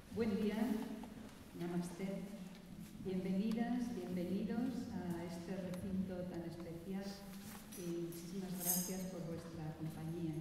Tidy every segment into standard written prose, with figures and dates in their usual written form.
Buen día, namaste, bienvenidas, bienvenidos a este recinto tan especial y muchísimas gracias por vuestra compañía.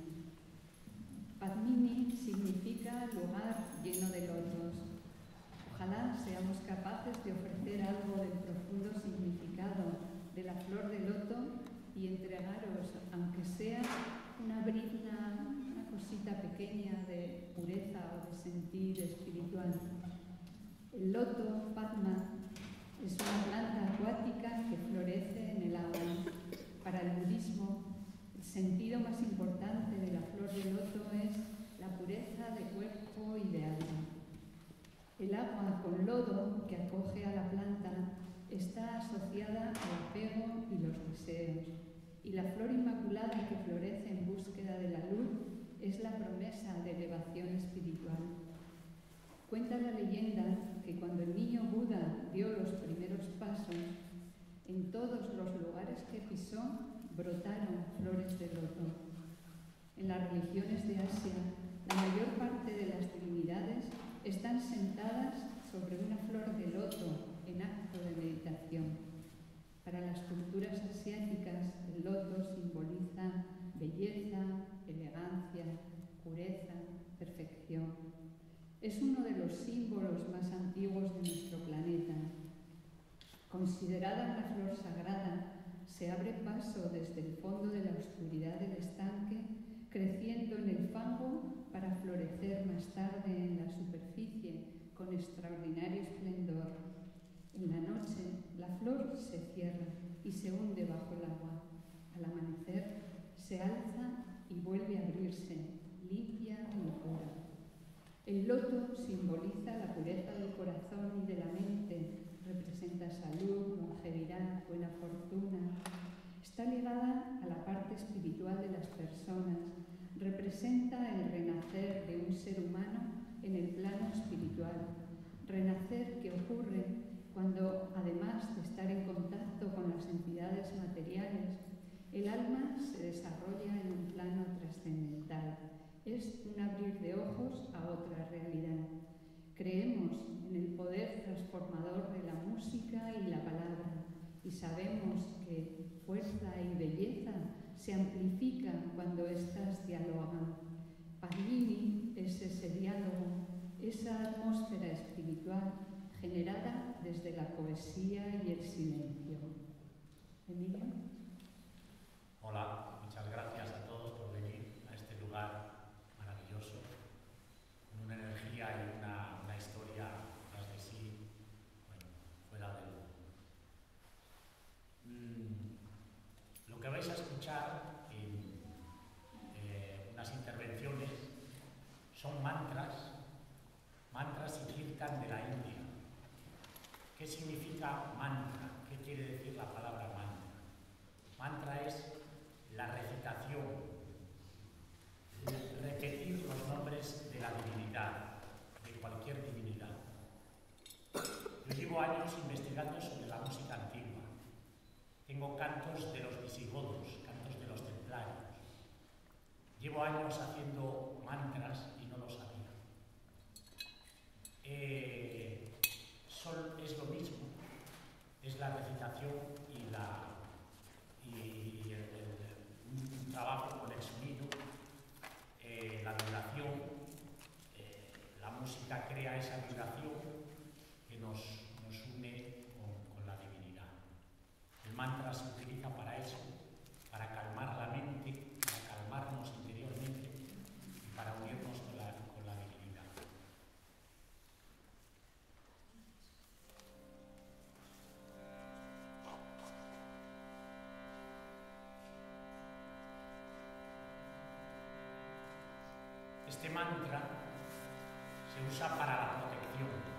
Padmini significa lugar lleno de lotos. Ojalá seamos capaces de ofrecer algo del profundo significado de la flor de loto y entregaros, aunque sea una brizna, una cosita pequeña de pureza o de sentir espiritual. El loto, Padma, es una planta acuática que florece en el agua. Para el budismo, el sentido más importante de la flor de loto es la pureza de cuerpo y de alma. El agua con lodo que acoge a la planta está asociada al apego y los deseos, y la flor inmaculada que florece en búsqueda de la luz es la promesa de elevación espiritual. Cuenta la leyenda que cuando el niño Buda dio los primeros pasos, en todos los lugares que pisó brotaron flores de loto. En las religiones de Asia, la mayor parte de las divinidades están sentadas sobre una flor de loto en acto de meditación. Para las culturas asiáticas, el loto simboliza belleza, elegancia, pureza, perfección. Es uno de los símbolos más antiguos de nuestro planeta. Considerada una flor sagrada, se abre paso desde el fondo de la oscuridad del estanque, creciendo en el fango para florecer más tarde en la superficie con extraordinario esplendor. En la noche, la flor se cierra y se hunde bajo el agua. Al amanecer, se alza y vuelve a abrirse, limpia y pura. El loto simboliza la pureza del corazón y de la mente, representa salud, longevidad, buena fortuna. Está ligada a la parte espiritual de las personas, representa el renacer de un ser humano en el plano espiritual, renacer que ocurre cuando, además de estar en contacto con las entidades materiales, el alma se desarrolla en un plano trascendental. Es un abrir de ojos a otra realidad. Creemos en el poder transformador de la música y la palabra y sabemos que fuerza y belleza se amplifican cuando éstas dialogan. Padmini es ese diálogo, esa atmósfera espiritual generada desde la poesía y el silencio. ¿Emilio? Hola, muchas gracias a todos por venir a este lugar maravilloso, con una energía y una historia tras de sí, bueno, fuera del mundo. Lo que vais a escuchar en unas intervenciones son mantras y kirtan de la India. ¿Qué significa mantra? ¿Qué quiere decir la palabra mantra? Mantra es la recitación, repetir los nombres de la divinidad, de cualquier divinidad. Yo llevo años investigando sobre la música antigua. Tengo cantos de los visigodos, cantos de los templarios. Llevo años haciendo mantras y no lo sabía. Es lo mismo, es la recitación y un trabajo con el sonido, la vibración. La música crea esa vibración que nos une con la divinidad. El mantra se utiliza para eso, para calmar la mente, para calmarnos interiormente y para unirnos con la divinidad. Este mantra se usa para la protección.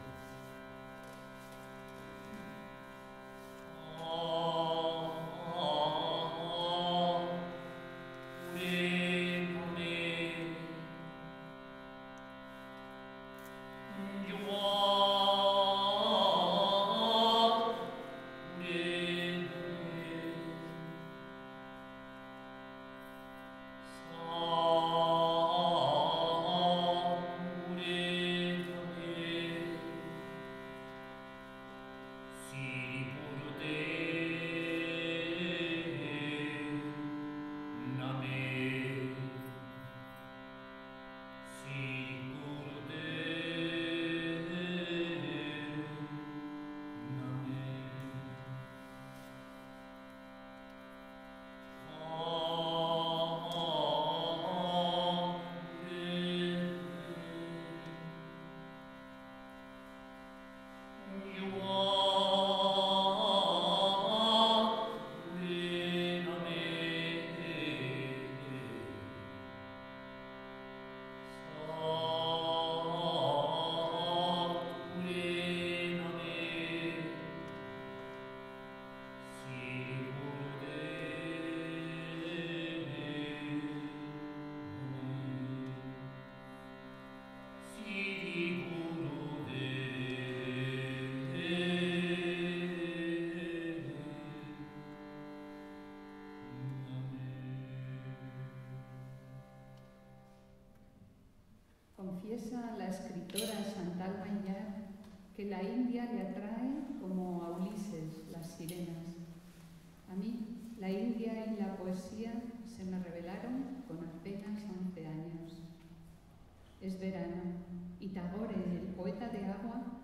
Amen. confiesa la escritora Chantal Maillard que la India le atrae como a Ulises las sirenas. A mí, la India y la poesía se me revelaron con apenas 11 años. Es verano y Tagore, el poeta de agua,